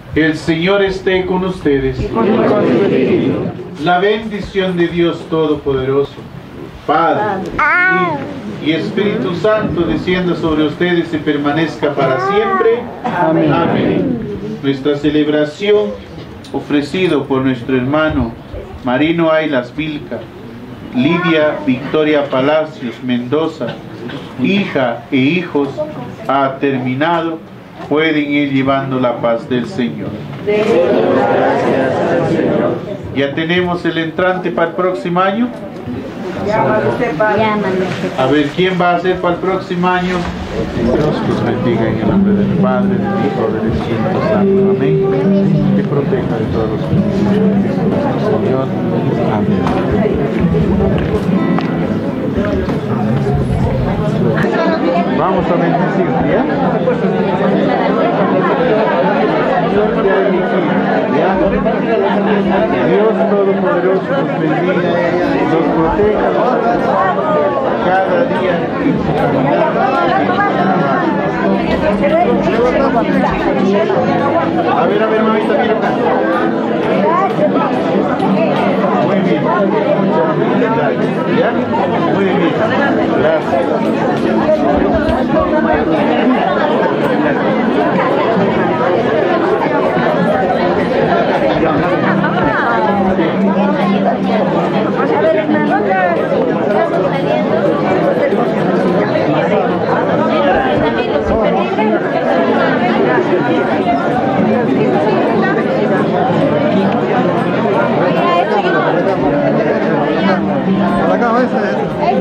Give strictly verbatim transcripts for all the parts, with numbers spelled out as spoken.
El Señor esté con ustedes. La bendición de Dios Todopoderoso, Padre, Hijo y Espíritu Santo descienda sobre ustedes y permanezca para siempre. Amén. Amén. Nuestra celebración, ofrecido por nuestro hermano Marino Aylas Vilca, Lidia Victoria Palacios Mendoza, hija e hijos, ha terminado. Pueden ir llevando la paz del Señor. Ya tenemos el entrante para el próximo año. A ver, ¿quién va a ser para el próximo año? Dios los bendiga en el nombre del Padre, del Hijo, del Espíritu Santo. Amén. Que proteja de todos los Señor. Amén. Vamos a bendecir, ¿ya? ¿Ya? Dios Todopoderoso nos bendiga, nos proteja, cada día en su caminar. A ver, a ver, mamita, mira acá. Muy bien. ¿Ya? Muy bien. Gracias. La cabeza es.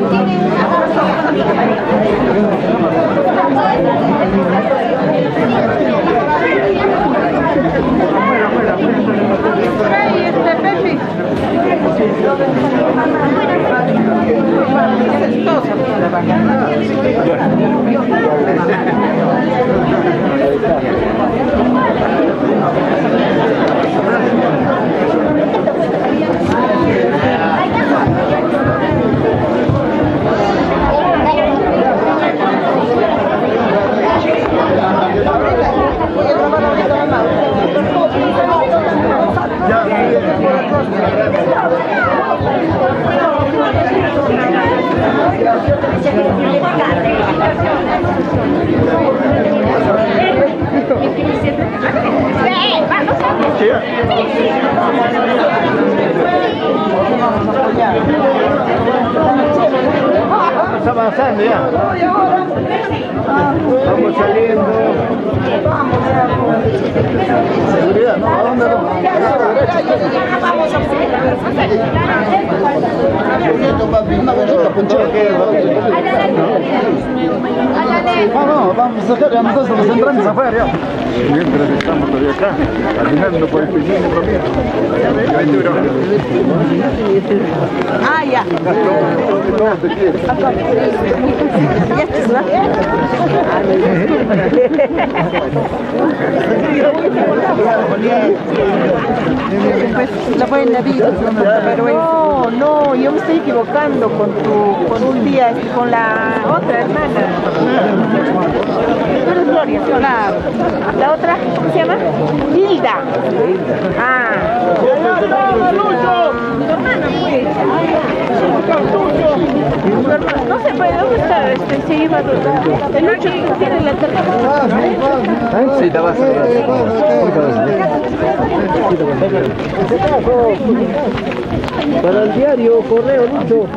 Está avanzando ya. Vamos saliendo. Seguridad, ¿no? ¿A dónde vamos? A la derecha. Vamos a No, no, vamos a sacar, ya nosotros nos entramos afuera ya. Mientras estamos todavía acá, al final no puedes pedir ni comida. Ah, ya. No, te quieres. Ya estás, ¿no? Pues la buena vida, pero no, no, yo me estoy equivocando con tu, con tu tía y con la otra hermana. Tú eres Gloria, la, la otra, ¿cómo se llama? Hilda. Ah. Tu hermana, pues. No se puede, ¿dónde está? Este, se iba a el Lucho tiene la tarjeta. Sí, te vas a para el diario, correo, Lucho.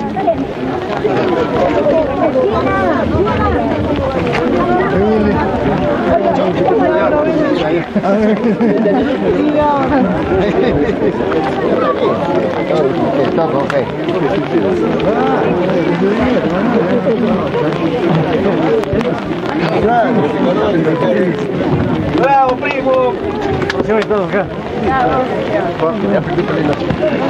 ¡Bravo, primo! ¿Cómo estás acá? Ya perdí por ahí la...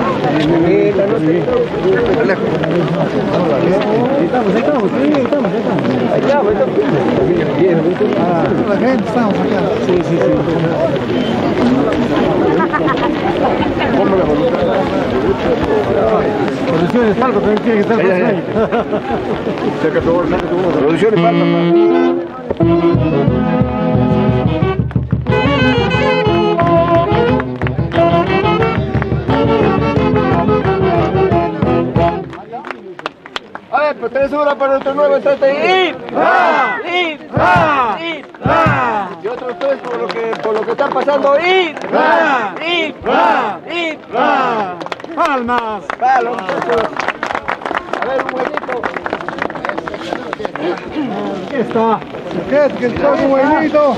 Estamos, estamos, sí, estamos, estamos. Ahí estamos, estamos. Ah, la gente estamos acá. Sí, sí, sí. ¿Cómo la voluntad? Producciones Palco también tiene que estar con ahí. Saca tu bolsa, saca tu bolsa. Producciones Palco. para nuestro nuevo estrategia. ¡Ir! ¡Ah! ¡Ir! ¡Ah! ¡Ir! ¡Ah! Y otros tres por lo que, por lo que están pasando. ¡Ir! ¡Ah! ¡Ir! ¡Ah! ¡Ir! ¡Ah! ¡Palmas! ¡Palos! A ver, un buenito. Aquí está. ¿Qué? ¿Qué está un buenito?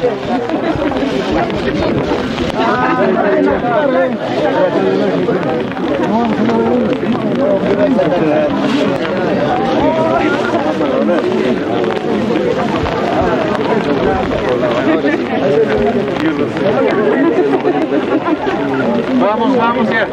Vamos, vamos ya.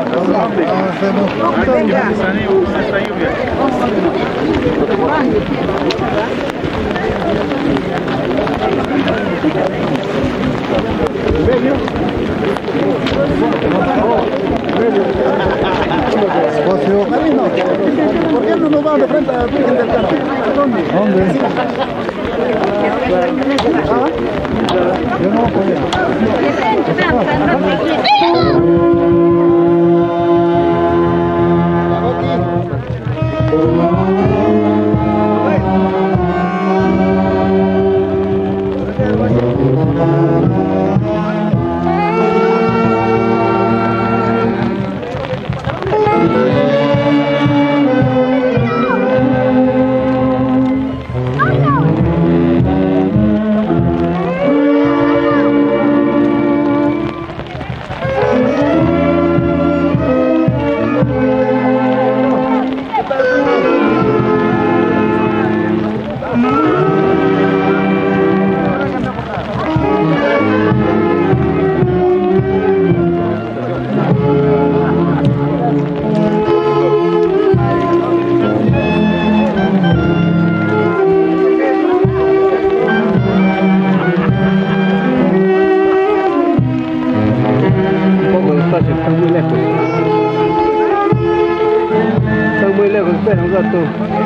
¿Por qué no nos van de frente a la Virgen del Carmen? ¿Dónde? ¿Dónde? ¿Ah? Yo no voy Están muy lejos. Están muy lejos, espera un rato.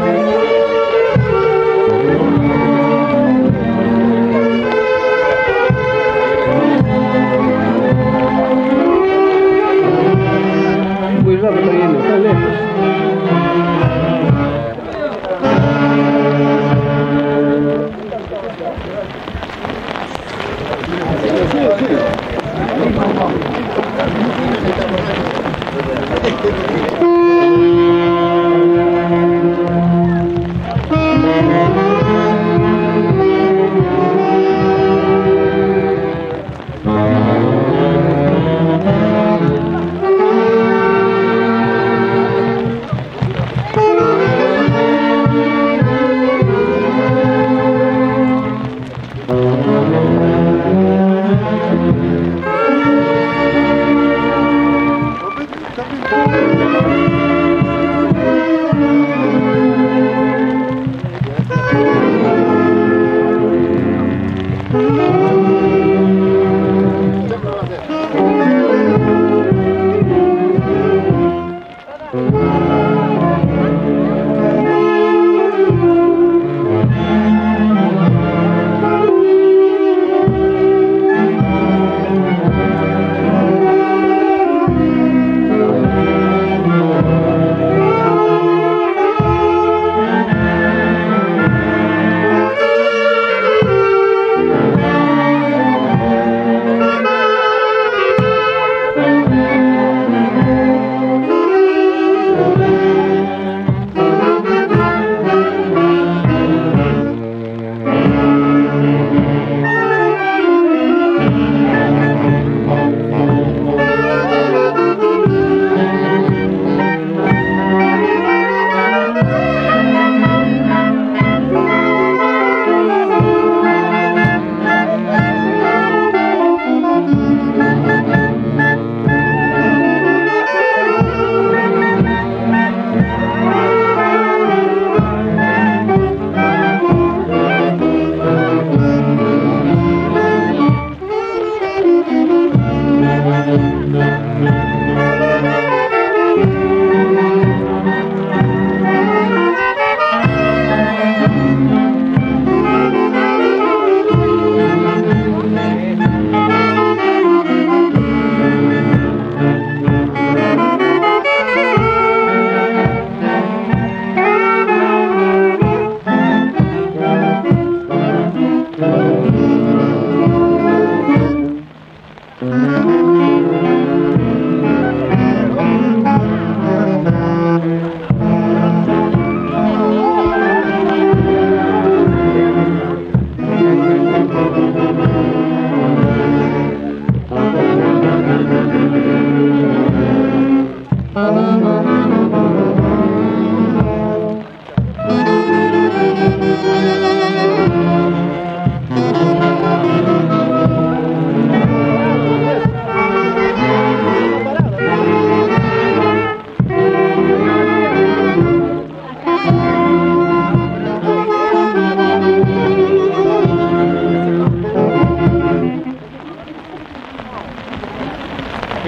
Muy rápido está yendo, están lejos. a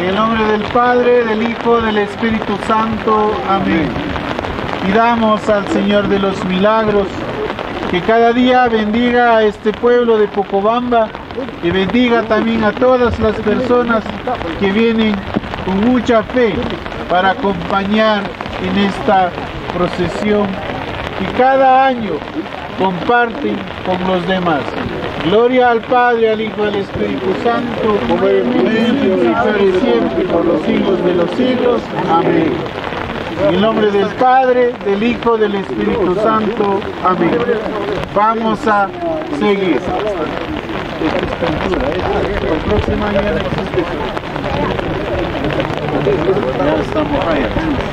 En el nombre del Padre, del Hijo, del Espíritu Santo. Amén. Pidamos al Señor de los Milagros que cada día bendiga a este pueblo de Pocobamba y bendiga también a todas las personas que vienen con mucha fe para acompañar en esta procesión que cada año comparten con los demás. Gloria al Padre, al Hijo y al Espíritu Santo, como en el principio y siempre, por los siglos de los siglos. Amén. En el nombre del Padre, del Hijo, del Espíritu Santo. Amén. Vamos a seguir. La próxima mañana existe. Ya estamos allá.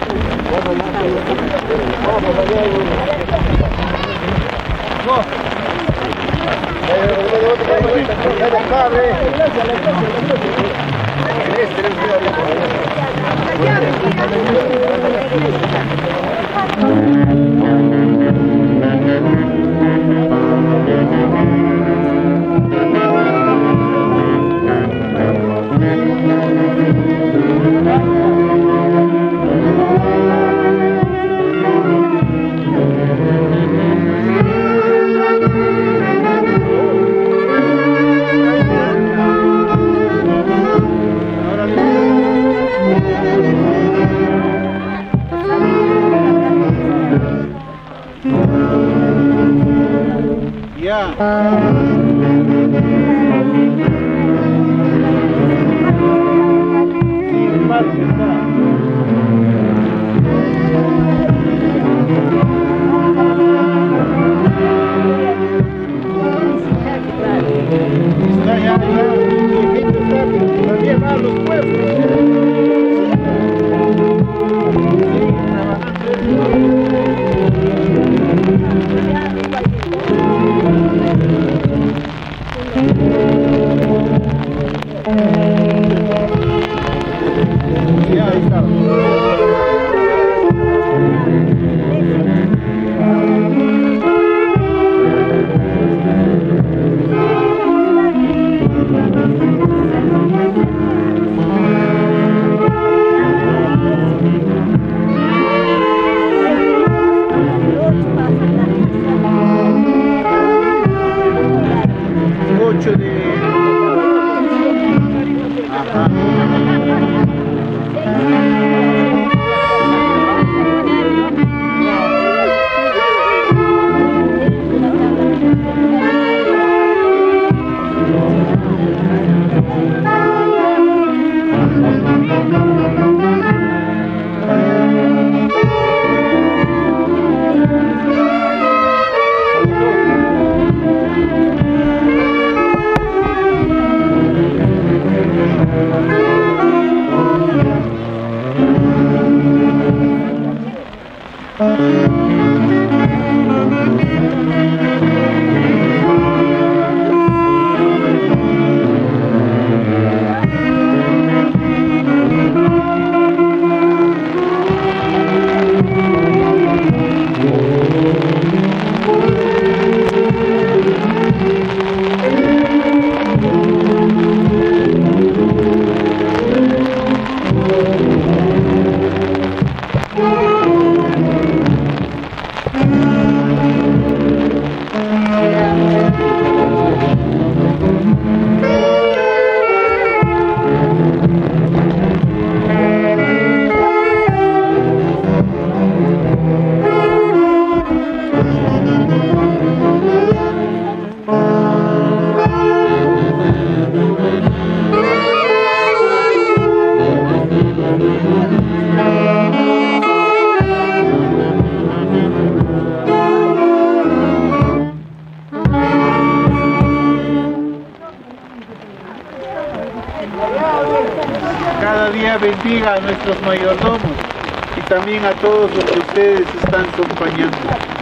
Bendiga a nuestros mayordomos y también a todos los que ustedes están acompañando.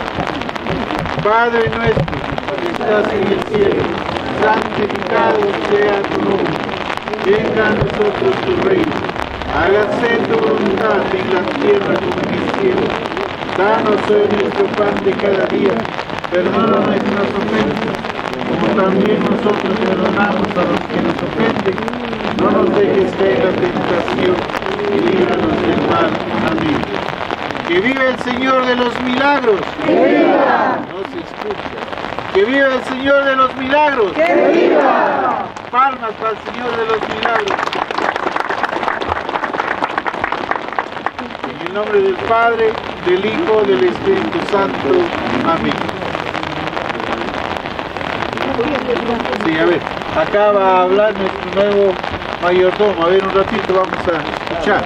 Padre nuestro, que estás en el cielo, santificado sea tu nombre. Venga a nosotros tu reino. Hágase tu voluntad en la tierra como en el cielo. Danos hoy nuestro pan de cada día. Perdona nuestras ofensas, como también nosotros perdonamos a los que nos ofenden. No nos dejes caer en la tentación Que viva el Señor de los milagros. ¡Que viva! No se escucha. Que viva el Señor de los milagros. ¡Que viva! Palmas para el Señor de los milagros. En el nombre del Padre, del Hijo, del Espíritu Santo. Amén. Sí, a ver, acá va a hablar nuestro nuevo mayordomo. A ver, un ratito vamos a escuchar.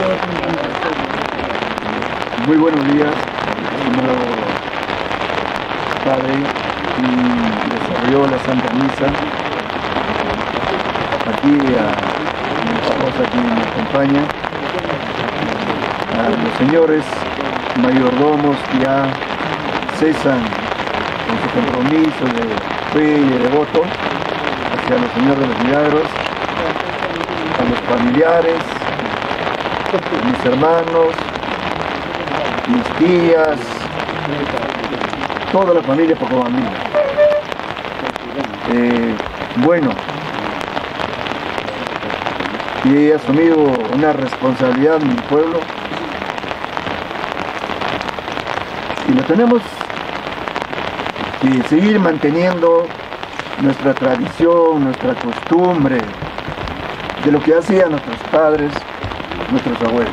Muy buenos días, estimado Padre, y desarrolló la Santa Misa. Aquí a mi esposa que me acompaña, a los señores mayordomos que ya cesan con su compromiso de fe y de devoto hacia el Señor de los Milagros, a los familiares, a mis hermanos, mis tías, toda la familia Pocobambina. Eh, bueno, y he asumido una responsabilidad en mi pueblo y lo tenemos que seguir manteniendo nuestra tradición, nuestra costumbre, de lo que hacían nuestros padres, nuestros abuelos.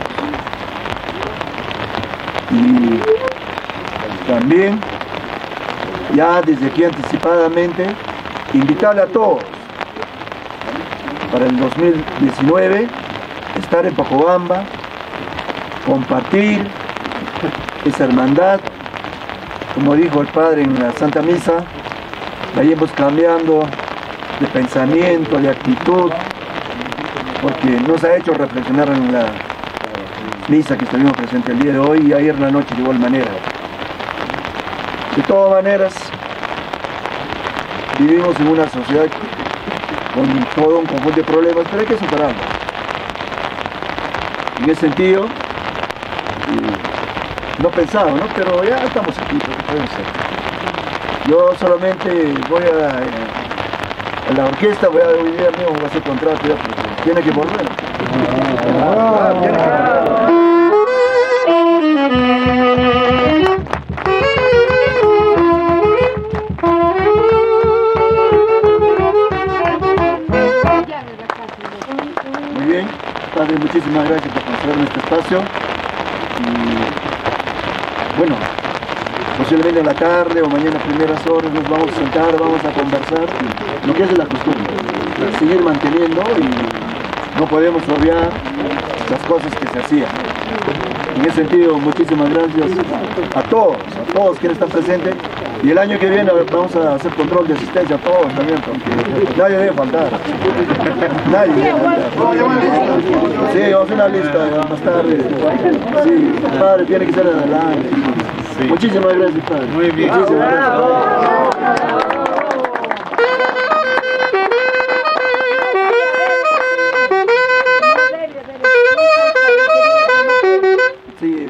Y también, ya desde aquí anticipadamente, invitarle a todos para el dos mil diecinueve estar en Pocobamba, compartir esa hermandad, como dijo el Padre en la Santa Misa, vayamos cambiando de pensamiento, de actitud, porque nos ha hecho reflexionar en la misa que estuvimos presentes el día de hoy y ayer en la noche de igual manera. De todas maneras, vivimos en una sociedad con todo un conjunto de problemas, pero hay que superarlos. En ese sentido, eh, no pensaba, ¿no? Pero ya estamos aquí, porque podemos ser. Yo solamente voy a, eh, a la orquesta, voy a hoy día mismo, voy a hacer contrato ya, porque tiene que volver. Ah, tiene que volver. Muy bien, Padre, muchísimas gracias por concederme este espacio. Y bueno, posiblemente en la tarde o mañana a primeras horas nos vamos a sentar, vamos a conversar lo que es de la costumbre, seguir manteniendo y no podemos obviar las cosas que se hacían. En ese sentido, muchísimas gracias a todos, a todos quienes están presentes. Y el año que viene vamos a hacer control de asistencia a todos también, porque nadie debe faltar. Nadie debe faltar. Sí, vamos a hacer una lista más tarde. Sí, Padre, tiene que ser adelante. Sí. Muchísimas gracias, Padre. Muy bien. Muchísimas gracias. Sí.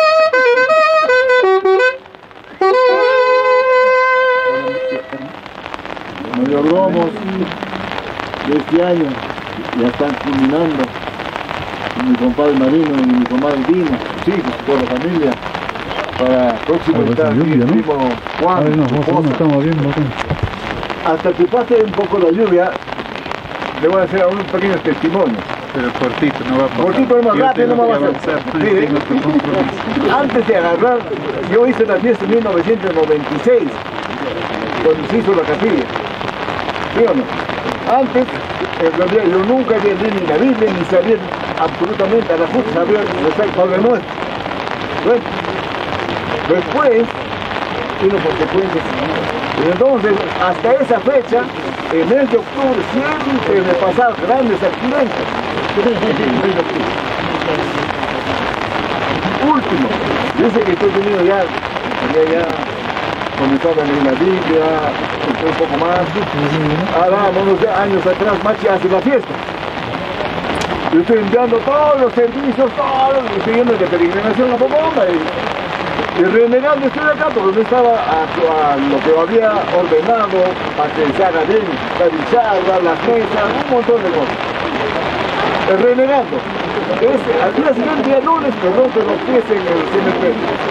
Mayordomos de este año ya están culminando, mi compadre Marino y mi comadre Dina, sus hijos, toda la familia, para próximo estar mi primo Juan, Ay, no, su no, esposa. no estamos viendo acá. Hasta que pase un poco la lluvia, le voy a hacer unos pequeños testimonios. Pero cortito, no va a pasar. Cortito, más Yo rápido, tengo no va a que avanzar. avanzar. Mire, Tengo otro compromiso. antes de agarrar, yo hice la fiesta en mil novecientos noventa y seis, cuando se hizo la capilla. ¿Sí o no? Antes, en realidad, yo nunca había leído ni la Biblia, ni sabía absolutamente a la puta, sabía rezar el Padre Nuestro. Bueno, después, vino consecuencias. Y entonces, hasta esa fecha, en el mes de octubre, siempre me pasaban grandes accidentes. Último, dice que estoy venido ya, ya, ya comenzaba a leer la Biblia, un poco más. Ahora, unos años atrás, Machi hace la fiesta. Yo estoy enviando todos los servicios, todos, estoy yendo de peregrinación a Pocobamba y, y renegando estoy acá porque no estaba a, a lo que había ordenado para que se haga bien, la bichada, las mesas, un montón de cosas. el renegando. Es, al día siguiente, día lunes, me rompen los pies en el C N P.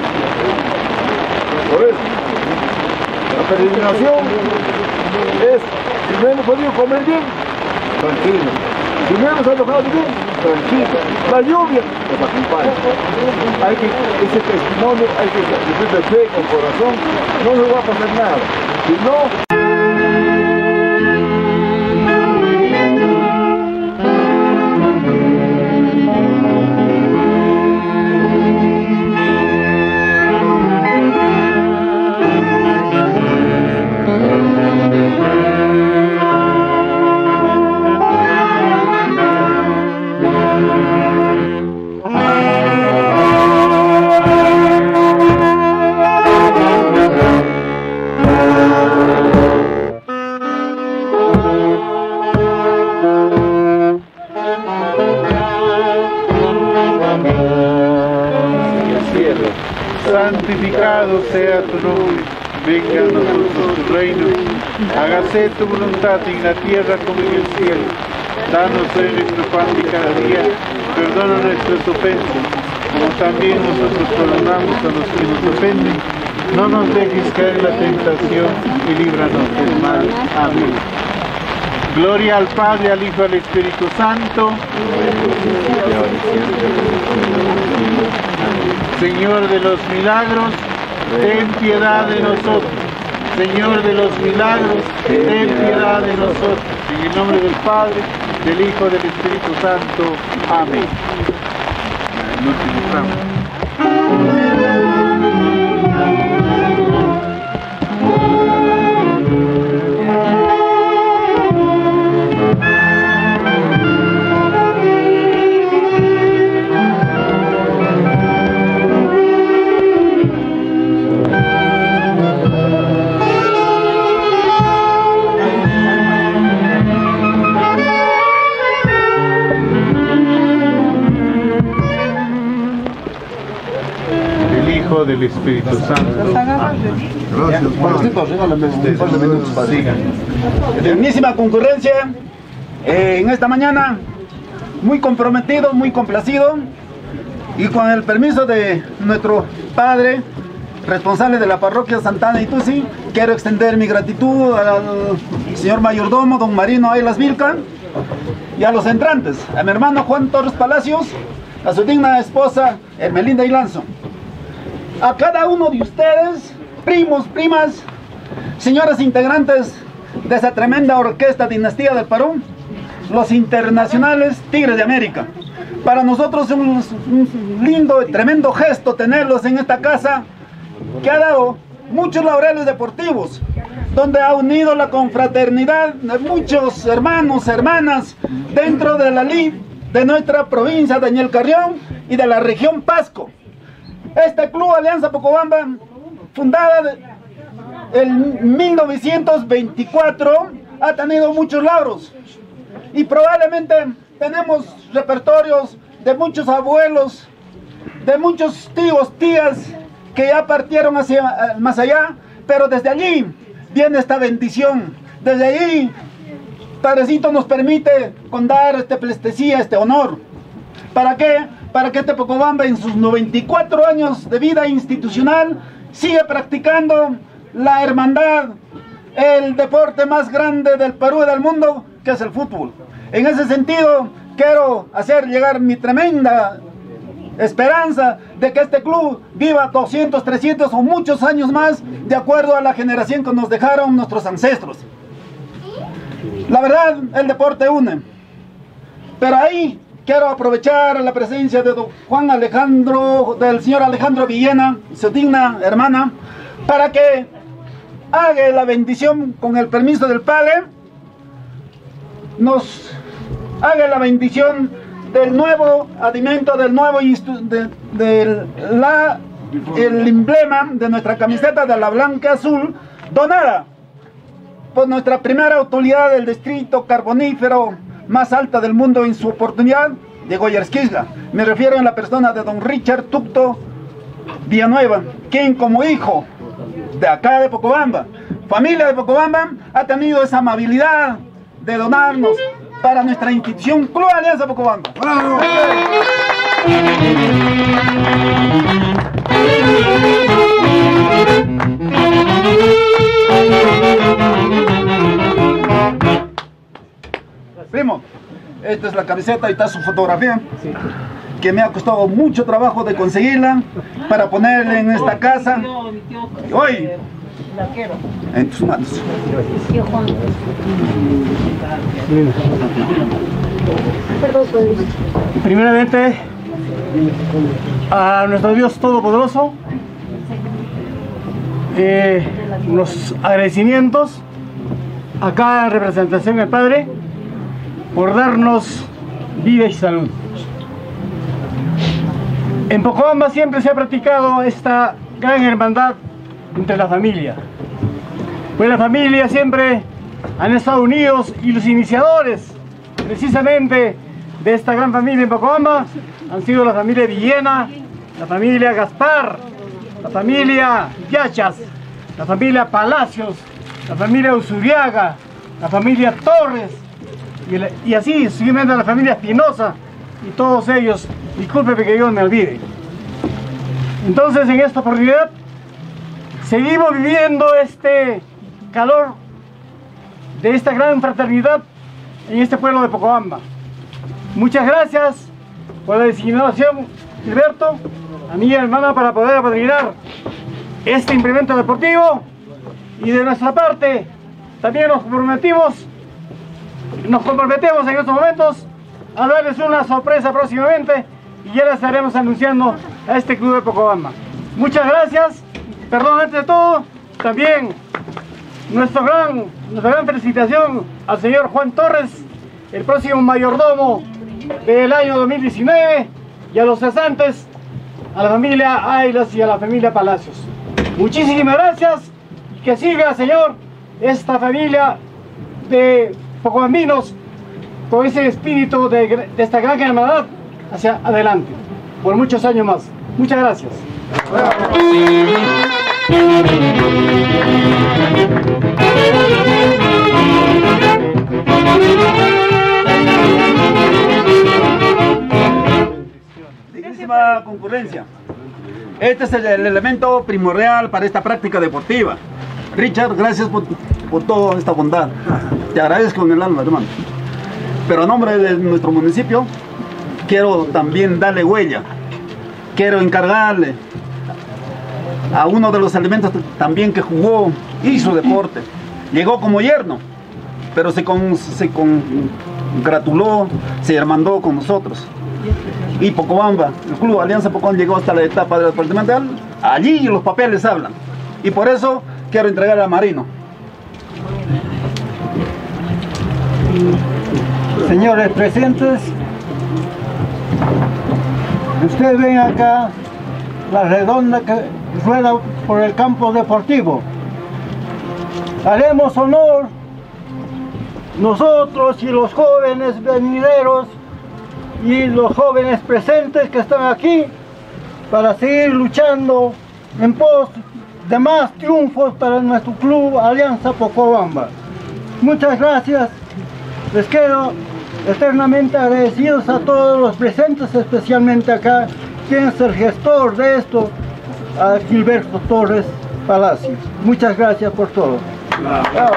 Por eso, la peregrinación es, si no hemos podido comer bien, tranquilo. Si no hemos alojado bien, tranquilo. La lluvia nos acompaña. Hay que, ese testimonio, hay que decir de fe con corazón, no nos va a pasar nada. Si no, santificado sea tu nombre, venga a nosotros tu reino, hágase tu voluntad en la tierra como en el cielo. Danos hoy nuestro pan de cada día, perdona nuestras ofensas, como también nosotros perdonamos a los que nos ofenden. No nos dejes caer en la tentación y líbranos del mal. Amén. Gloria al Padre, al Hijo y al Espíritu Santo. Señor de los milagros, ten piedad de nosotros. Señor de los milagros, ten piedad de nosotros. En el nombre del Padre, del Hijo y del Espíritu Santo. Amén. Nos utilizamos. Del Espíritu Santo. Gracias, Padre. Eternísima concurrencia, eh, en esta mañana, muy comprometido, muy complacido, y con el permiso de nuestro Padre, responsable de la parroquia Santana Itusi, quiero extender mi gratitud al señor mayordomo, don Marino Aylas Vilca, y a los entrantes, a mi hermano Juan Torres Palacios, a su digna esposa Hermelinda Ilanzo. A cada uno de ustedes, primos, primas, señoras integrantes de esa tremenda orquesta Dinastía del Perú, los internacionales Tigres de América. Para nosotros es un, un lindo y tremendo gesto tenerlos en esta casa que ha dado muchos laureles deportivos, donde ha unido la confraternidad de muchos hermanos, hermanas, dentro de la lid de nuestra provincia de Ñel Carrión y de la región Pasco. Este club Alianza Pocobamba, fundada en mil novecientos veinticuatro, ha tenido muchos logros y probablemente tenemos repertorios de muchos abuelos, de muchos tíos, tías que ya partieron hacia más allá, pero desde allí viene esta bendición. Desde allí Padrecito nos permite condar este plestesía, este honor. ¿Para qué? Para que este Pocobamba en sus noventa y cuatro años de vida institucional siga practicando la hermandad, el deporte más grande del Perú y del mundo, que es el fútbol. En ese sentido, quiero hacer llegar mi tremenda esperanza de que este club viva doscientos, trescientos o muchos años más, de acuerdo a la generación que nos dejaron nuestros ancestros. La verdad, el deporte une, pero ahí quiero aprovechar la presencia de don Juan Alejandro, del señor Alejandro Villena, su digna hermana, para que haga la bendición con el permiso del Padre, nos haga la bendición del nuevo alimento, del nuevo de, de la, el emblema de nuestra camiseta de la blanca azul, donada por nuestra primera autoridad del distrito carbonífero más alta del mundo en su oportunidad, de Goyersquisga. Me refiero en la persona de don Richard Tucto Villanueva, quien como hijo de acá de Pocobamba, familia de Pocobamba, ha tenido esa amabilidad de donarnos para nuestra institución Club Alianza Pocobamba. ¡Bravo! Primo, esta es la camiseta y está su fotografía, sí, que me ha costado mucho trabajo de conseguirla para ponerla en esta casa. Hoy, en tus manos. Primeramente, a nuestro Dios Todopoderoso, eh, los agradecimientos acá en representación del Padre por darnos vida y salud. En Pocobamba siempre se ha practicado esta gran hermandad entre la familia, pues la familia siempre han estado unidos, y los iniciadores precisamente de esta gran familia en Pocobamba han sido la familia Villena, la familia Gaspar, la familia Yachas, la familia Palacios, la familia Usuriaga, la familia Torres, y, la, y así sucesivamente la familia Espinosa, y todos ellos, discúlpeme que yo me olvide. Entonces, en esta oportunidad seguimos viviendo este calor de esta gran fraternidad en este pueblo de Pocobamba. Muchas gracias por la designación, Gilberto, a mi hermana, para poder apadrinar este implemento deportivo, y de nuestra parte también nos comprometimos nos comprometemos en estos momentos a darles una sorpresa próximamente, y ya la estaremos anunciando a este club de Pocobamba. Muchas gracias. Perdón, antes de todo, también nuestro gran, nuestra gran felicitación al señor Juan Torres, el próximo mayordomo del año dos mil diecinueve, y a los cesantes, a la familia Ailas y a la familia Palacios. Muchísimas gracias, y que siga, Señor, esta familia de pocobambinos con ese espíritu de, de esta gran hermandad hacia adelante, por muchos años más. Muchas gracias. Dignísima concurrencia, este es el, el elemento primordial para esta práctica deportiva. Richard, gracias por, por toda esta bondad. Te agradezco en el alma, hermano. Pero a nombre de nuestro municipio, quiero también darle huella. Quiero encargarle a uno de los elementos también que jugó, hizo deporte. Llegó como yerno, pero se, con, se congratuló, se hermandó con nosotros. Y Pocobamba, el Club Alianza Pocobamba llegó hasta la etapa de la departamental. Allí los papeles hablan. Y por eso quiero entregar a Marino. Señores presentes, ustedes ven acá la redonda que rueda por el campo deportivo. Haremos honor nosotros y los jóvenes venideros y los jóvenes presentes que están aquí para seguir luchando en pos de más triunfos para nuestro Club Alianza Pocobamba. Muchas gracias. Les quedo eternamente agradecidos a todos los presentes, especialmente acá, quien es el gestor de esto, a Gilberto Torres Palacios. Muchas gracias por todo. Bravo.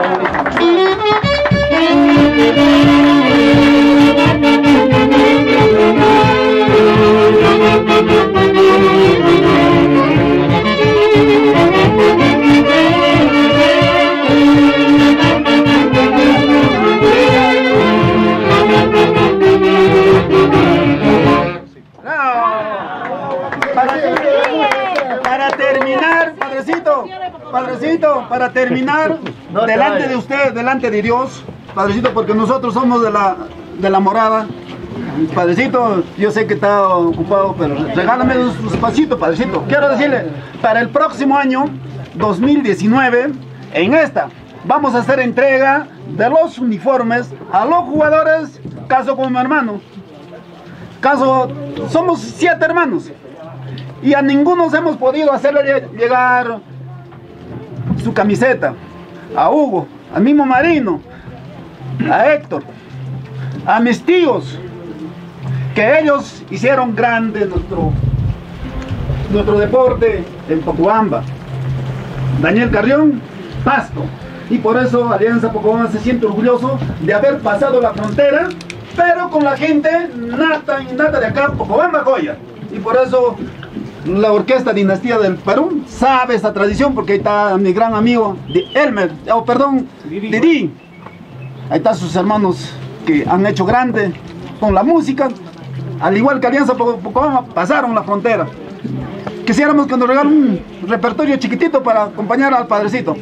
Para terminar, padrecito, padrecito, para terminar, delante de usted, delante de Dios, padrecito, porque nosotros somos de la, de la morada. Padrecito, yo sé que está ocupado, pero regálame su espacito, padrecito. Quiero decirle, para el próximo año, dos mil diecinueve, en esta, vamos a hacer entrega de los uniformes a los jugadores, caso como mi hermano. Caso, somos siete hermanos. Y a ninguno hemos podido hacerle llegar su camiseta. A Hugo, al mismo Marino, a Héctor, a mis tíos, que ellos hicieron grande nuestro, nuestro deporte en Pocobamba. Daniel Carrión, Pasto. Y por eso Alianza Pocobamba se siente orgulloso de haber pasado la frontera, pero con la gente nata y nata de acá, Pocobamba, Goya. Y por eso la Orquesta Dinastía del Perú sabe esta tradición, porque ahí está mi gran amigo de Elmer, oh, perdón, Didi. Ahí están sus hermanos que han hecho grande con la música, al igual que Alianza Pocobamba, pasaron la frontera. Quisiéramos que nos regalen un repertorio chiquitito para acompañar al padrecito.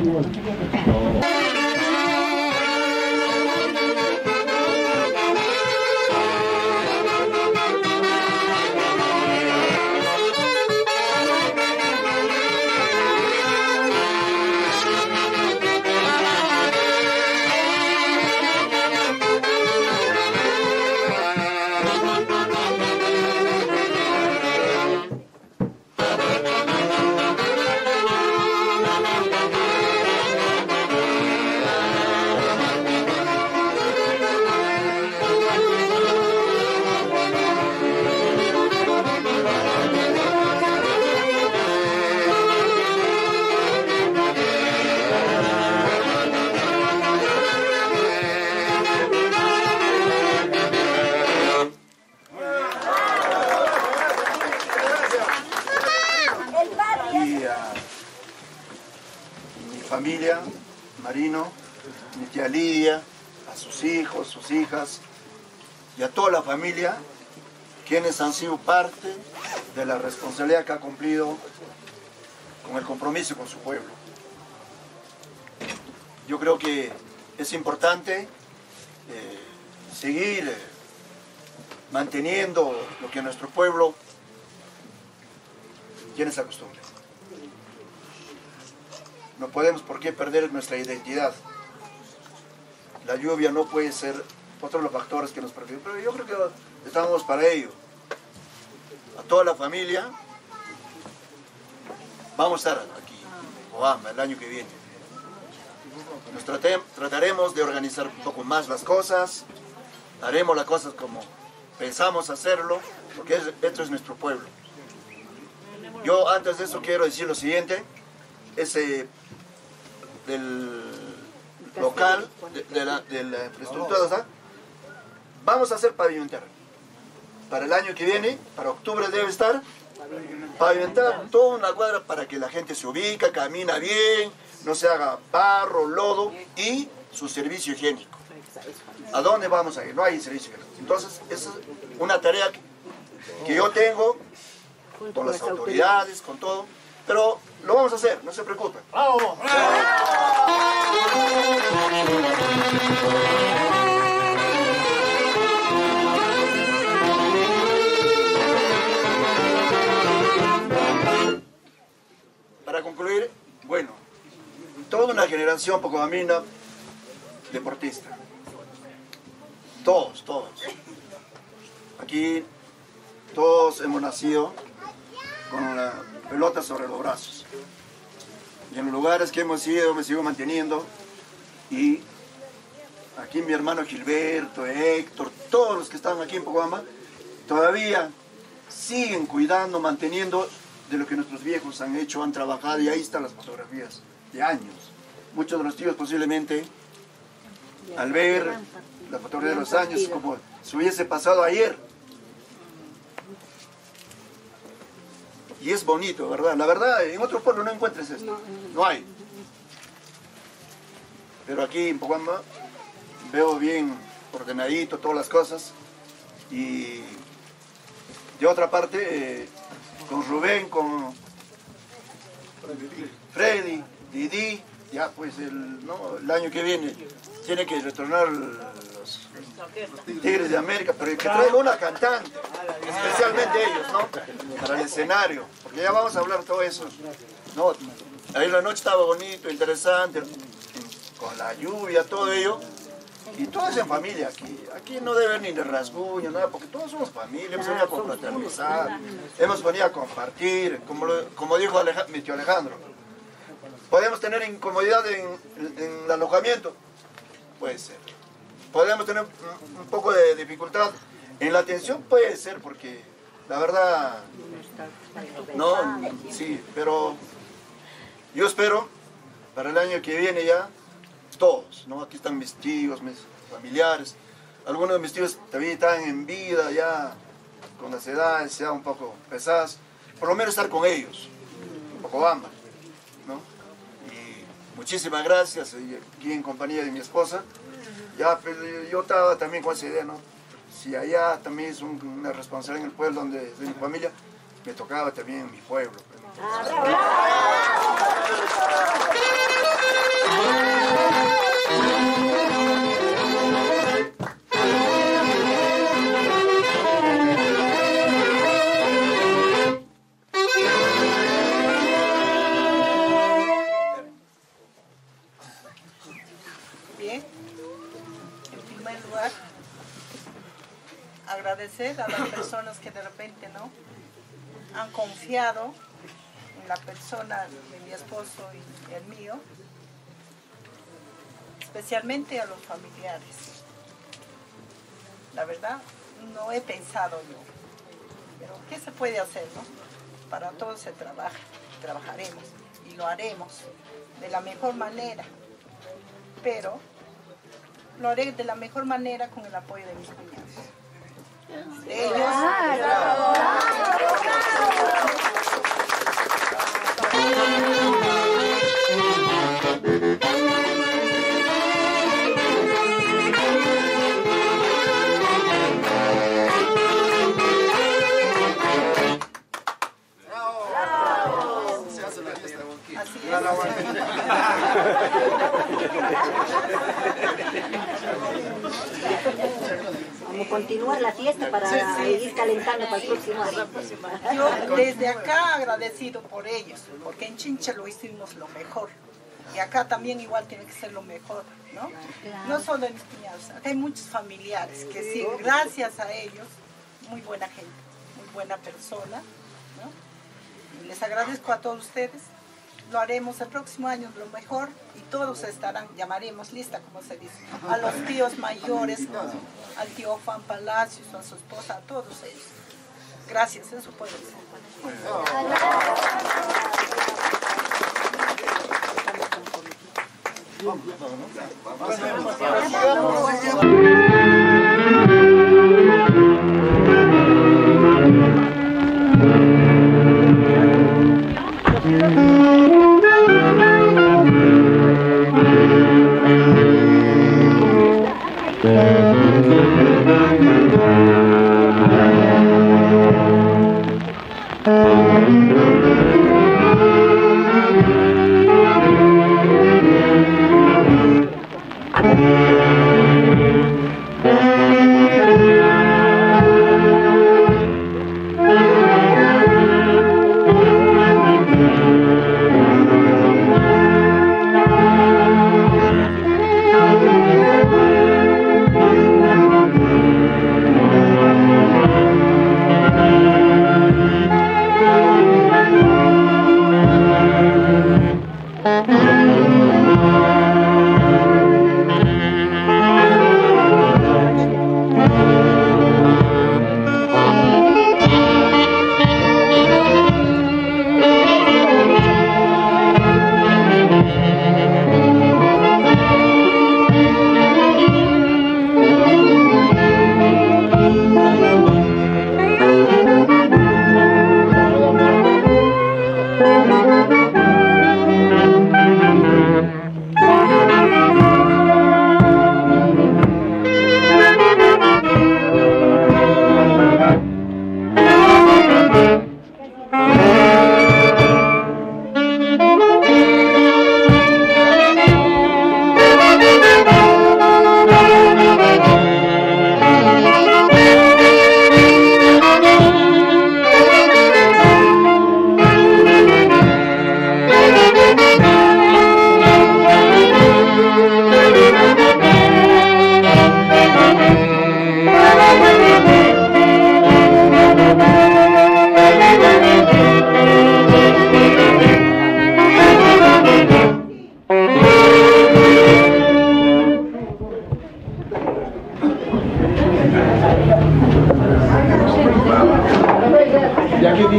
Familia, Marino, mi tía Lidia, a sus hijos, sus hijas y a toda la familia, quienes han sido parte de la responsabilidad que ha cumplido con el compromiso con su pueblo. Yo creo que es importante eh, seguir eh, manteniendo lo que nuestro pueblo tiene esa costumbre. No podemos por qué perder nuestra identidad. La lluvia no puede ser otro de los factores que nos perjudican, pero yo creo que estamos para ello. A toda la familia, vamos a estar aquí en Pocobamba el año que viene. Nos trate, trataremos de organizar un poco más las cosas, haremos las cosas como pensamos hacerlo, porque es, esto es nuestro pueblo. Yo antes de eso quiero decir lo siguiente, ese del local, de, de, la, de la infraestructura, ¿sabes? Vamos a hacer pavimentar. Para el año que viene, para octubre debe estar, pavimentar toda una cuadra para que la gente se ubica, camina bien, no se haga barro, lodo y su servicio higiénico. ¿A dónde vamos a ir? No hay servicio higiénico. Entonces, esa es una tarea que, que yo tengo con las autoridades, con todo, pero lo vamos a hacer, no se preocupen. ¡Vamos! Para concluir, bueno, toda una generación pocobambina deportista. Todos, todos. Aquí todos hemos nacido con la pelota sobre los brazos. Y en los lugares que hemos ido me sigo manteniendo. Y aquí mi hermano Gilberto, Héctor, todos los que están aquí en Pocobamba, todavía siguen cuidando, manteniendo de lo que nuestros viejos han hecho, han trabajado, y ahí están las fotografías de años. Muchos de los tíos posiblemente, al ver la fotografía de los años, como si hubiese pasado ayer. Y es bonito, ¿verdad? La verdad, en otro pueblo no encuentres esto, no hay. Pero aquí en Pocobamba veo bien ordenadito todas las cosas. Y de otra parte, eh, con Rubén, con Freddy, Didi, ya pues el, ¿no? el año que viene tiene que retornar los Tigres de América, pero que traiga una cantante, especialmente ellos, ¿no? Para el escenario, porque ya vamos a hablar todo eso, ¿no? Ahí la noche estaba bonito, interesante, con la lluvia, todo ello. Y todo es en familia aquí. Aquí no debe haber ni de rasguño, nada, porque todos somos familia, hemos venido a confraternizar, hemos venido a compartir, como, lo, como dijo Alej mi tío Alejandro. ¿Podemos tener incomodidad en, en el alojamiento? Puede ser. podemos tener un, un poco de dificultad en la atención, puede ser, porque la verdad, no, sí, pero yo espero para el año que viene ya, todos, ¿no? Aquí están mis tíos, mis familiares, algunos de mis tíos también están en vida ya, con las edades ya un poco pesadas, por lo menos estar con ellos, un poco ambas, ¿no? Y muchísimas gracias, y aquí en compañía de mi esposa, ya pues, yo estaba también con esa idea, ¿no? Si allá también es un, una responsabilidad en el pueblo donde de mi familia, me tocaba también en mi pueblo. Bien, en primer lugar, agradecer a las personas que de repente no han confiado en la persona de mi esposo y el mío, especialmente a los familiares. La verdad, no he pensado yo, pero ¿qué se puede hacer, no? Para todos se trabaja, trabajaremos y lo haremos de la mejor manera, pero lo haré de la mejor manera con el apoyo de mis cuñados. De ellos. Así es. Vamos a continuar la fiesta para Sí, sí. seguir calentando para el próximo año. Yo desde acá agradecido por ellos, porque en Chincha lo hicimos lo mejor. Y acá también igual tiene que ser lo mejor, ¿no? No solo en mis cuñados, acá hay muchos familiares que sí, gracias a ellos, muy buena gente, muy buena persona, ¿no? Y les agradezco a todos ustedes. Lo haremos el próximo año lo mejor y todos estarán, llamaremos lista, como se dice, a los tíos mayores, ¿no? Al tío Juan Palacios, a su esposa, a todos ellos. Gracias, eso puede ser. Thank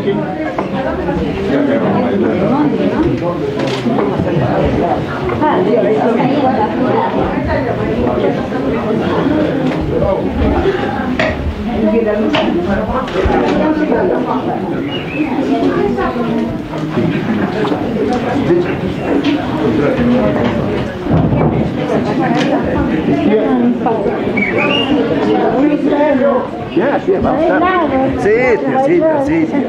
Enrique. Ya, sí, vamos a ver. Sí, tíocita, sí, sí.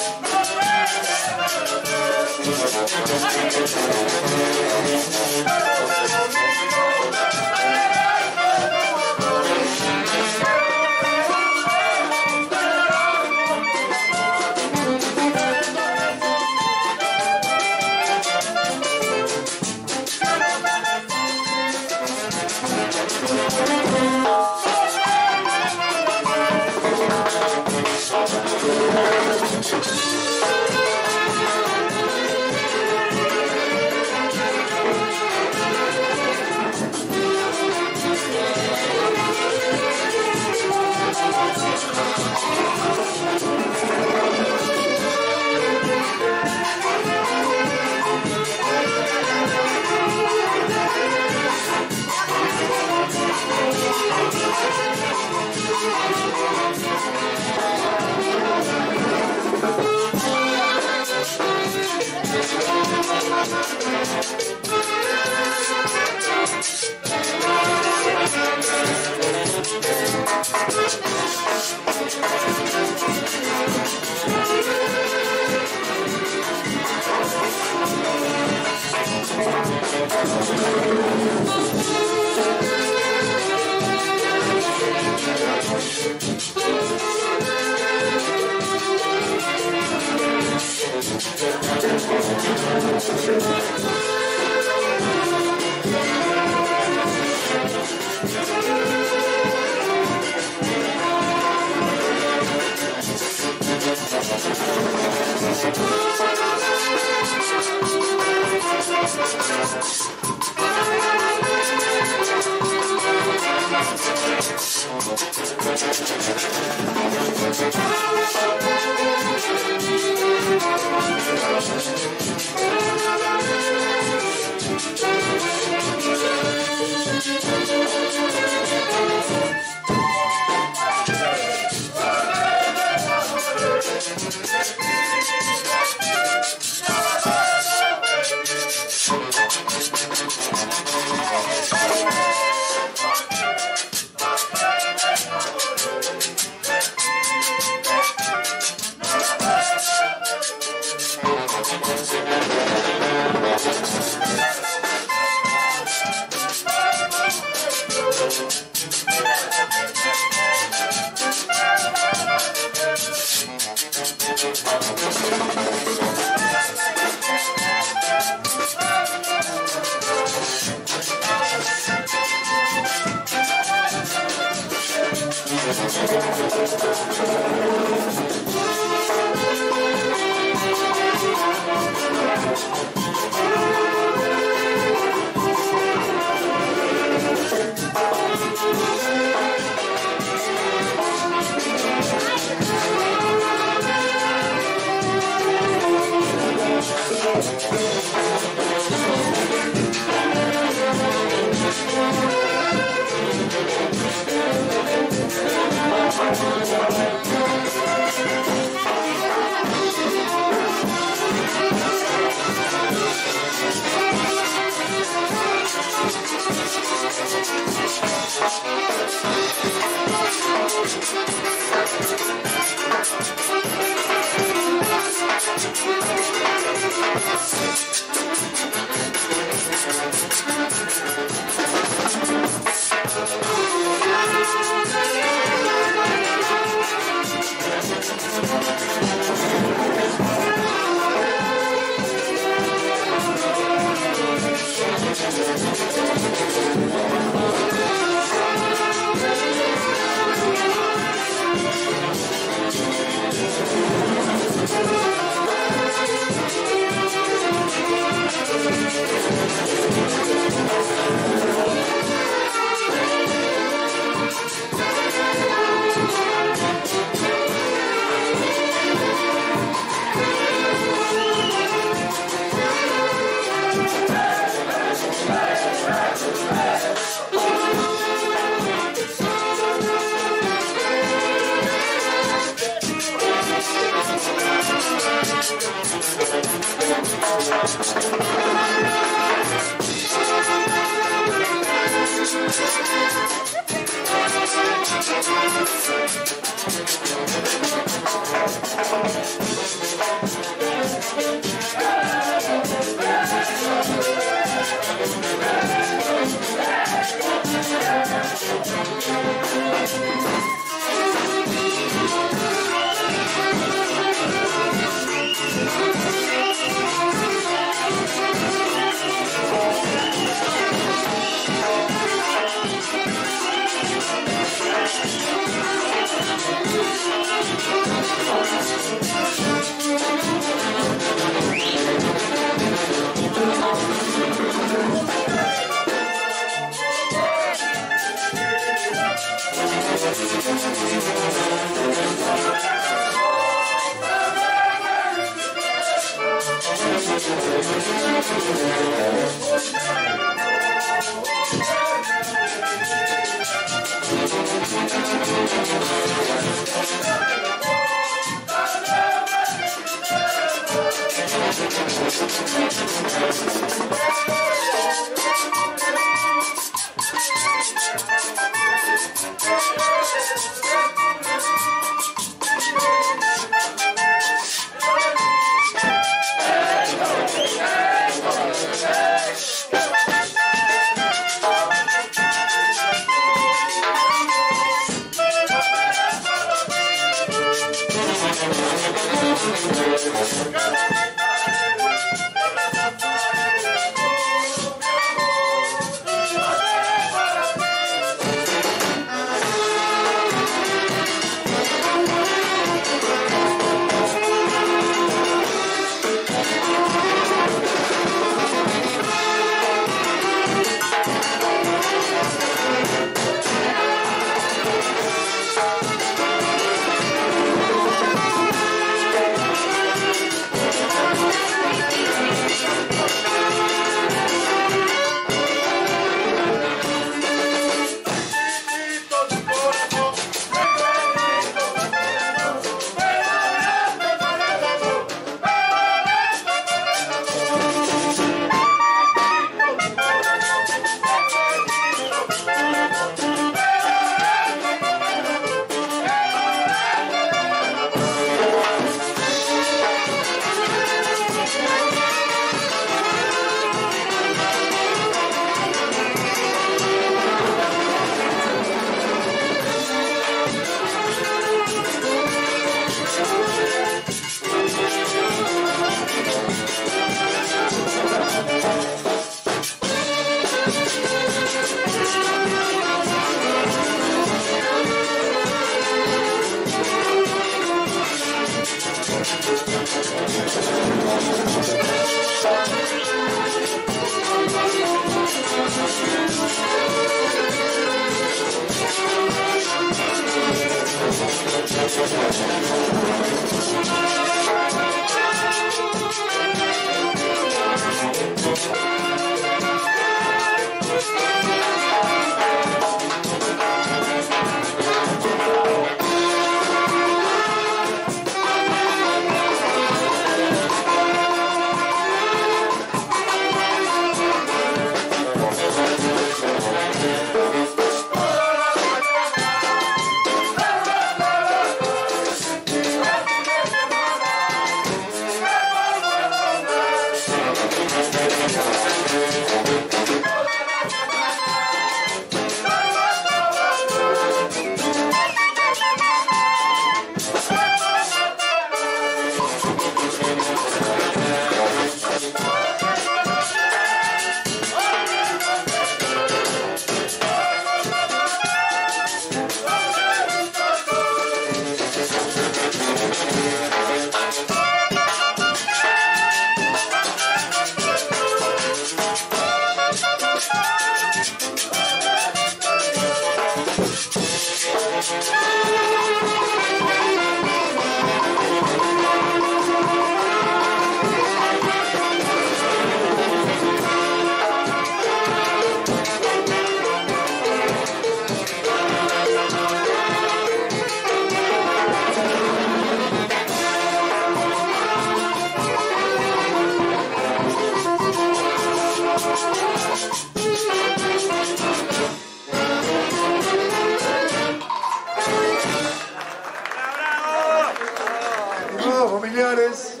Familiares,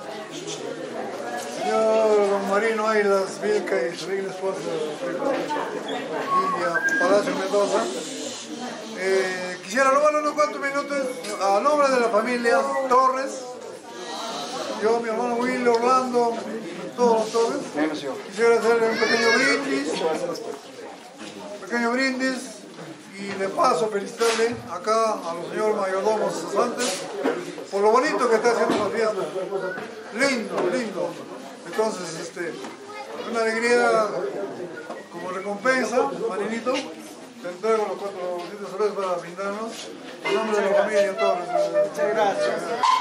señor don Marino Ailas Vilca y su digna esposa Lidia Palacio Mendoza, eh, quisiera robarle unos cuantos minutos a nombre de la familia Torres, yo, mi hermano Willy, Orlando, todos los Torres, quisiera hacerle un pequeño brindis, un pequeño brindis y de paso felicitarle acá a los señores mayordomos cesantes por lo bonito que está haciendo la fiesta. Lindo, lindo. Entonces, este, una alegría como recompensa, Marinito, te entrego los cuatrocientos soles para brindarnos en nombre de la familia Torres. Muchas gracias.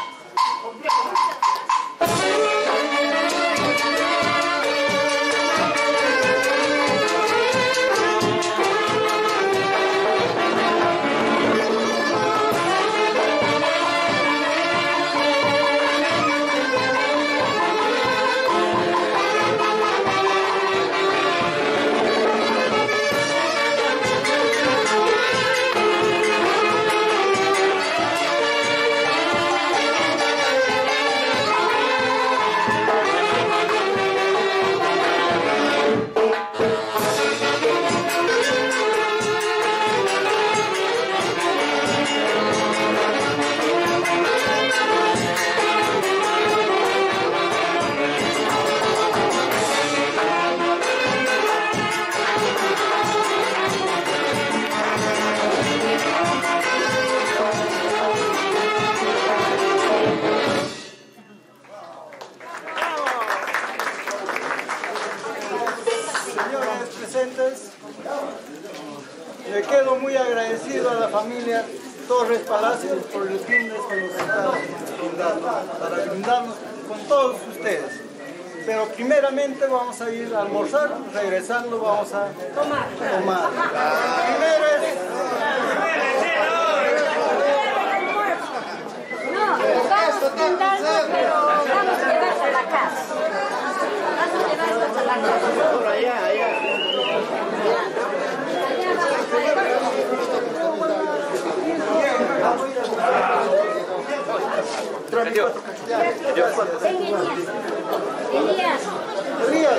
Le quedo muy agradecido a la familia Torres Palacios por el brindis que nos está brindando, para brindarnos con todos ustedes. Pero primeramente vamos a ir a almorzar, regresando vamos a tomar. tomar. Primero es... No, vamos a brindarnos, pero vamos a llevarse a la casa. Vamos a llevarnos a la casa. Por allá, allá. Elías. Elías.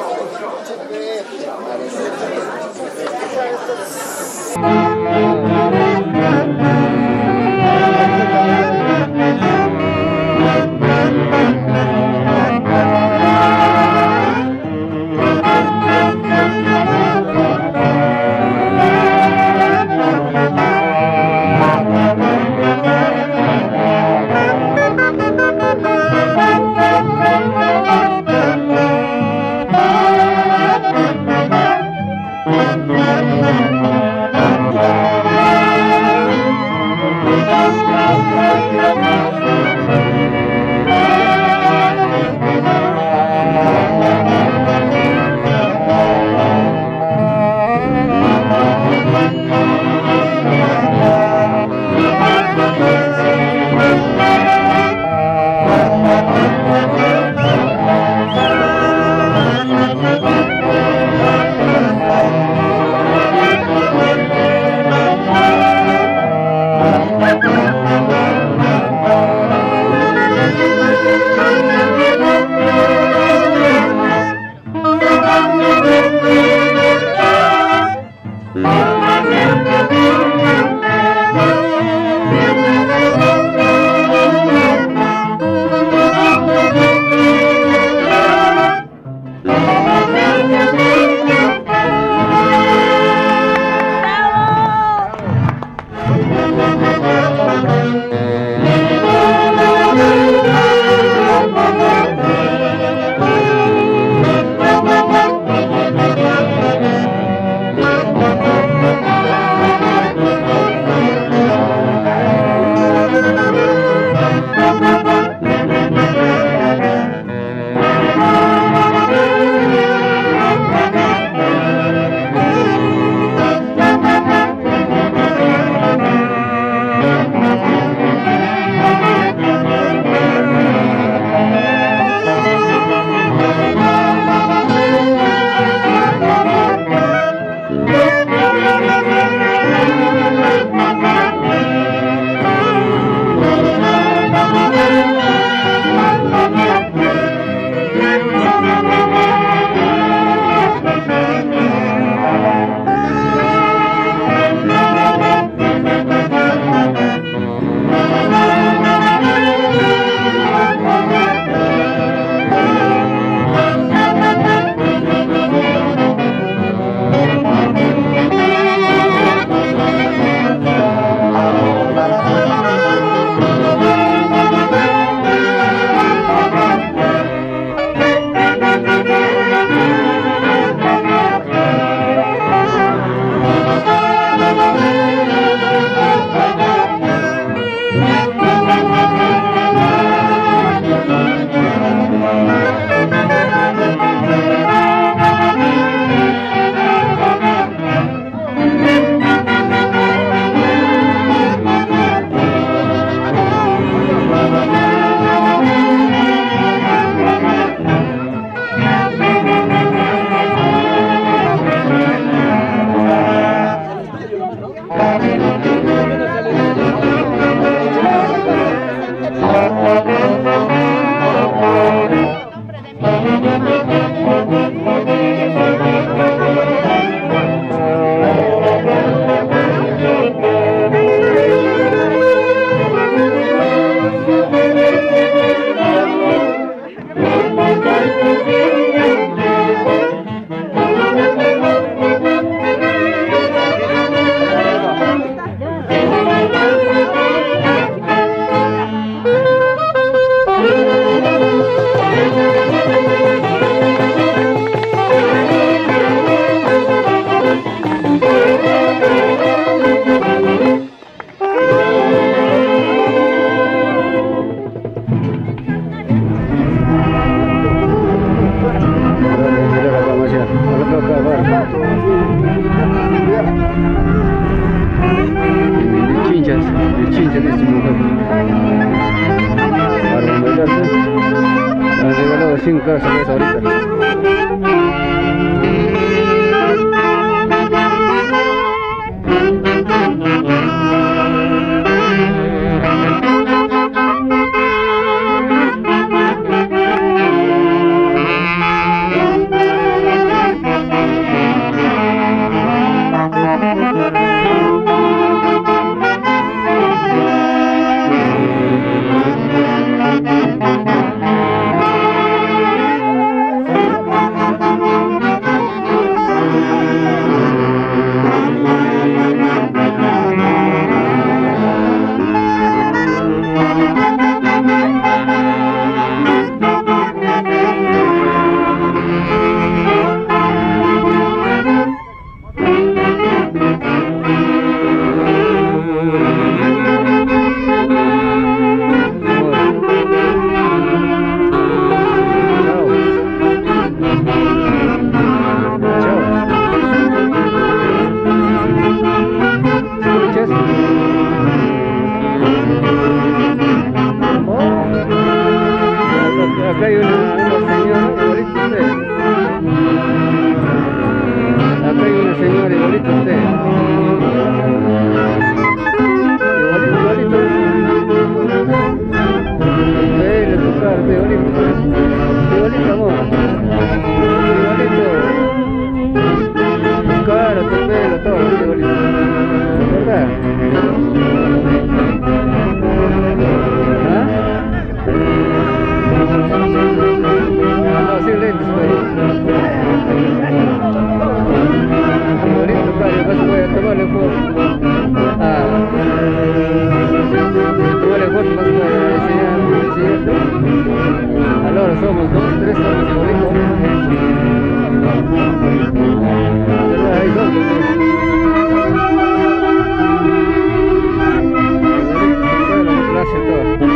cinco cervezas ahorita. Acá hay una, una señora igualito a usted. Acá hay una señora igualito a usted. Igualito, igualito. Usted le toca a usted igualito. Igualito, amor. Igualito. Tu cara, tu pelo, todo igualito. ¿Verdad? ¿Ah? No, sin lentes, pues. Ahorita, padre, vas a tomarle foto. Ah. Tomarle foto, vas a enseñar, enseñarte. Ahora somos dos, tres, somos igualitos. Ahí dos, gracias a todos.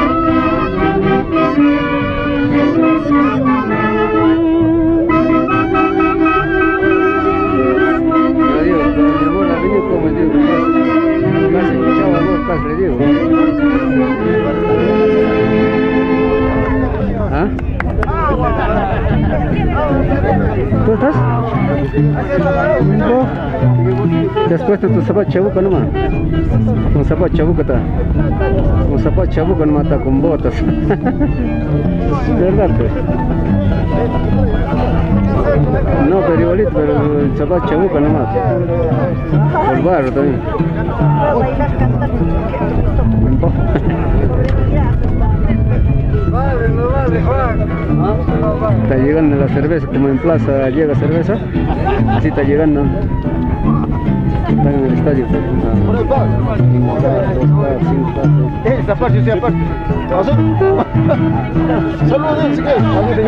Como digo, más escuchaba dos casos, le digo. ¿Ah? ¿Tú estás? ¿No? ¿Te has puesto tu zapato chabuca nomás? Un zapato chabuca está. Un zapato chabuca nomás está con botas. ¿Verdad, pues? No, pero igualito, pero el zapato chabuca nomás. El barro también. Está llegando la cerveza, como en plaza llega cerveza, así está llegando. Están en el estadio. Esta parte, esta parte. Saludos, señor.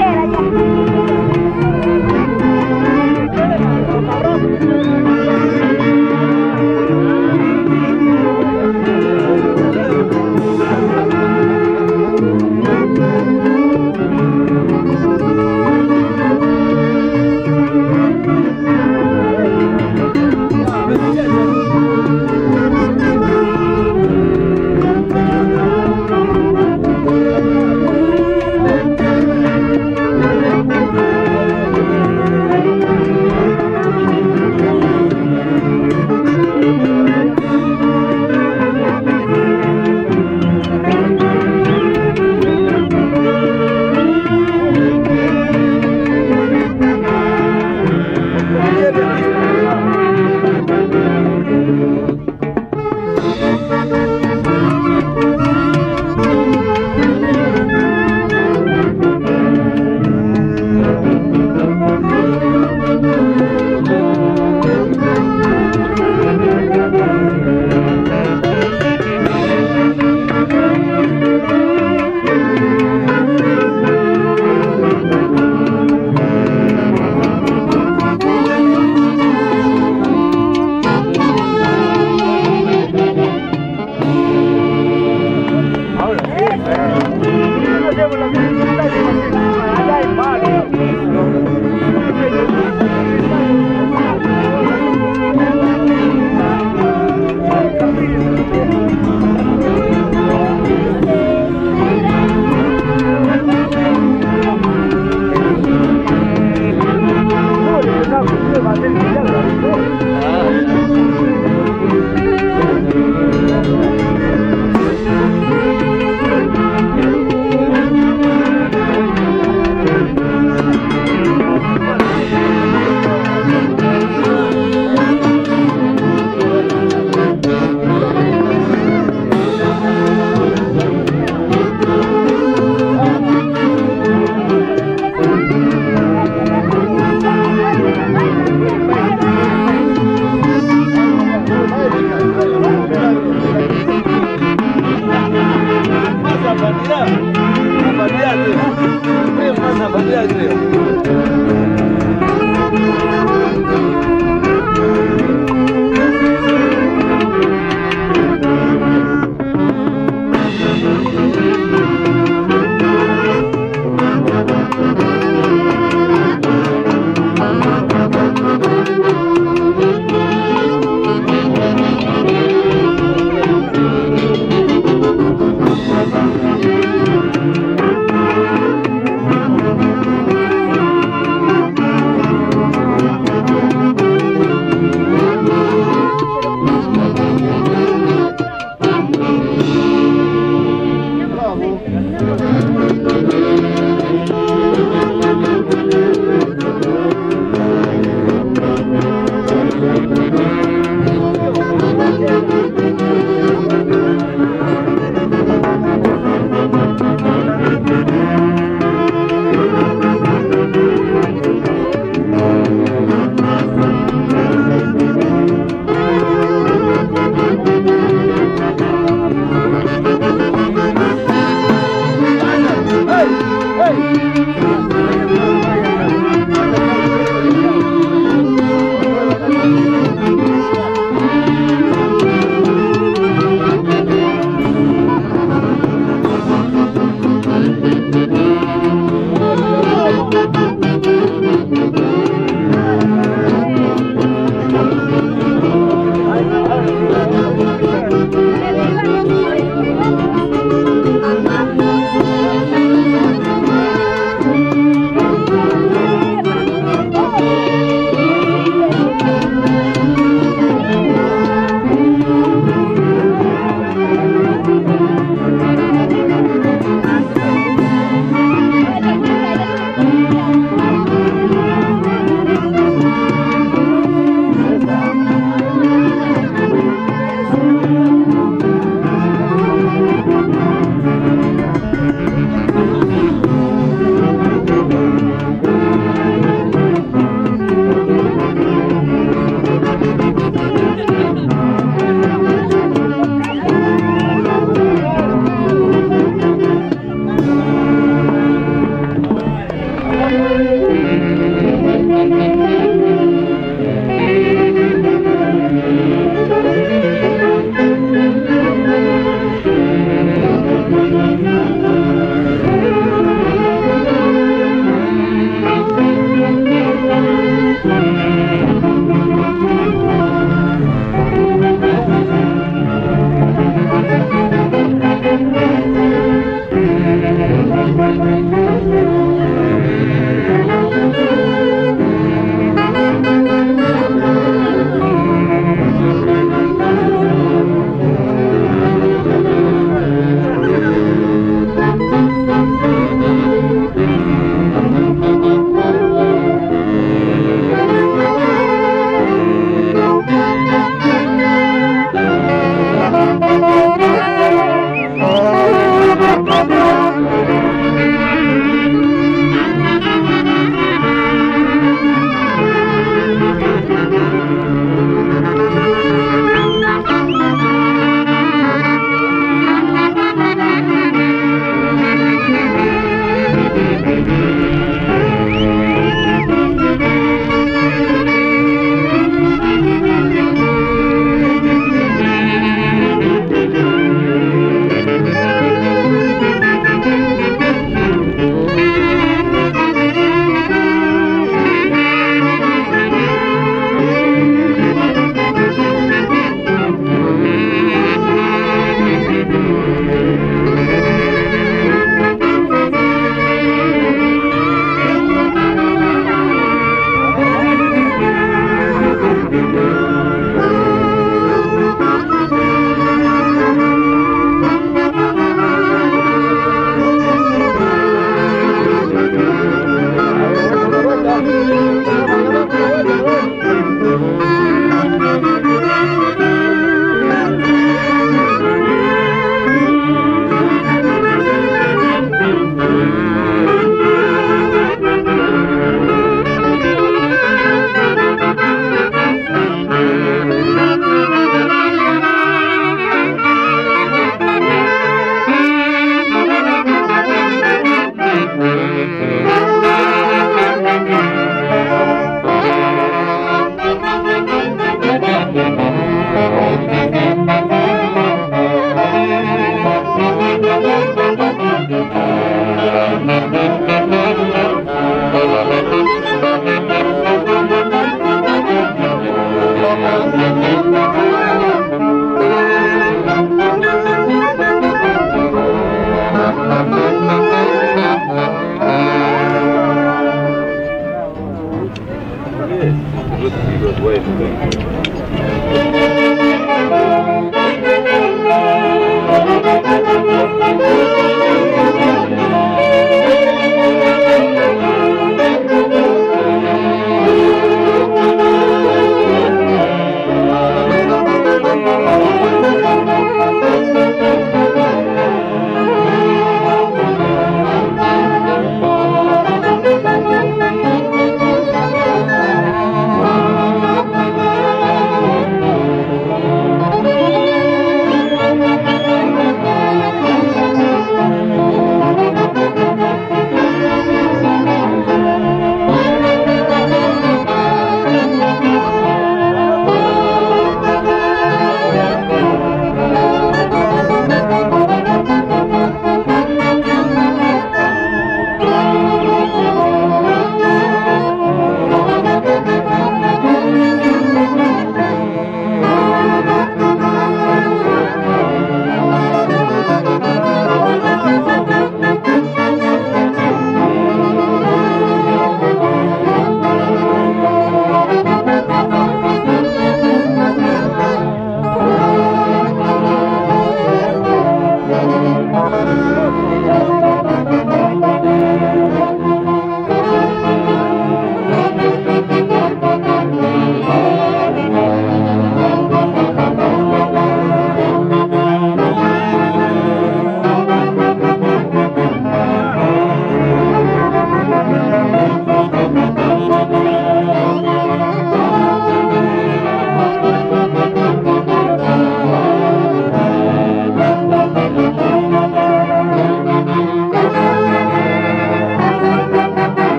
Thank you.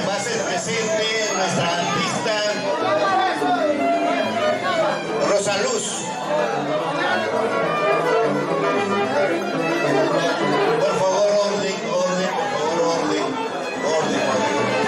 va a ser presente nuestra artista Rosa Luz. Por favor, orden, orden, por favor, orden, orden, orden.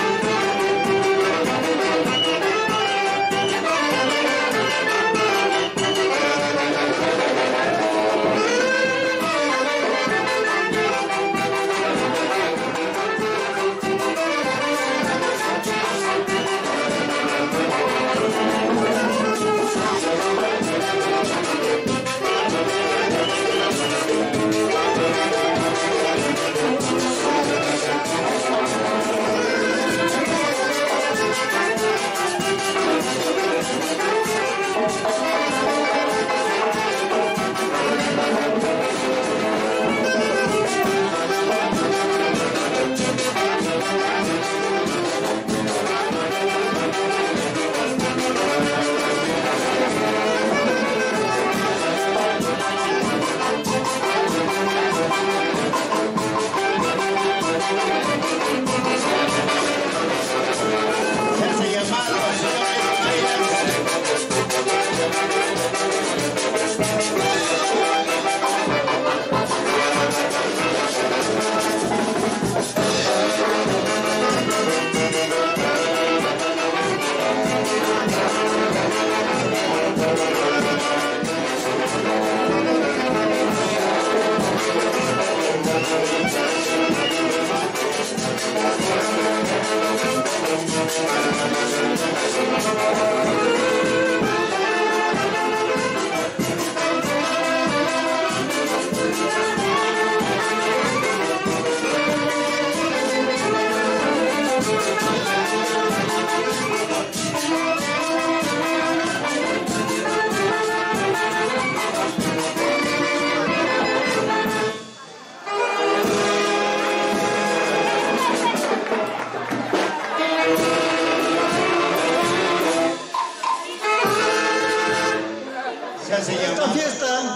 Esta fiesta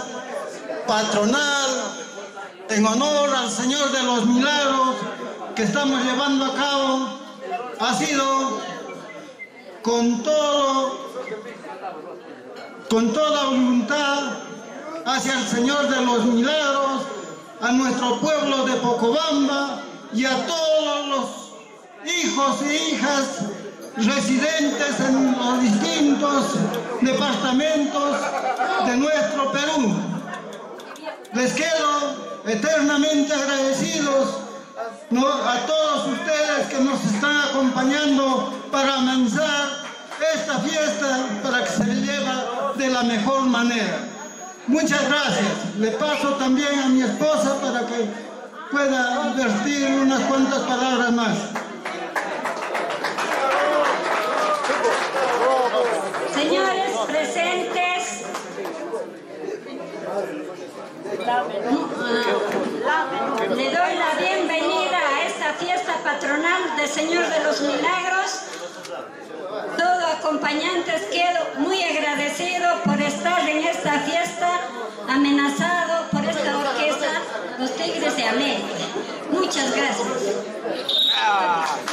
patronal en honor al Señor de los Milagros que estamos llevando a cabo ha sido con todo, con toda voluntad hacia el Señor de los Milagros, a nuestro pueblo de Pocobamba y a todos los hijos e hijas residentes en los distintos departamentos de nuestro Perú. Les quedo eternamente agradecidos, ¿no?, a todos ustedes que nos están acompañando para amenizar esta fiesta para que se lleve de la mejor manera. Muchas gracias. Le paso también a mi esposa para que pueda vertir unas cuantas palabras más. Señores presentes, le doy la bienvenida a esta fiesta patronal del Señor de los Milagros. Todo acompañantes, quedo muy agradecido por estar en esta fiesta, amenazado por esta orquesta, los Tigres de América. Muchas gracias.